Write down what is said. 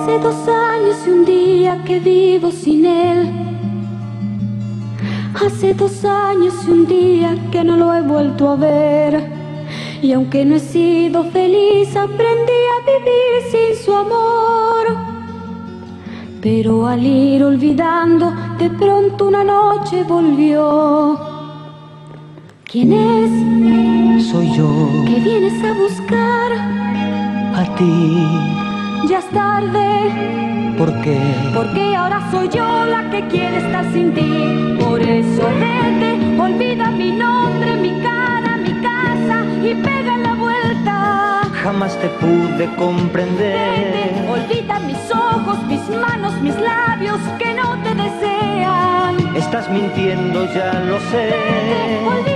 Hace 2 años y un día que vivo sin él. Hace 2 años y un día que no lo he vuelto a ver. Y aunque no he sido feliz, aprendí a vivir sin su amor. Pero al ir olvidando, de pronto una noche volvió. ¿Quién es? Soy yo. ¿Qué vienes a buscar? A ti. Ya es tarde. ¿Por qué? Porque ahora soy yo la que quiere estar sin ti. Por eso vete, olvida mi nombre, mi cara, mi casa y pega la vuelta. Jamás te pude comprender. Vete, olvida mis ojos, mis manos, mis labios que no te desean. Estás mintiendo, ya lo sé. Vete, olvida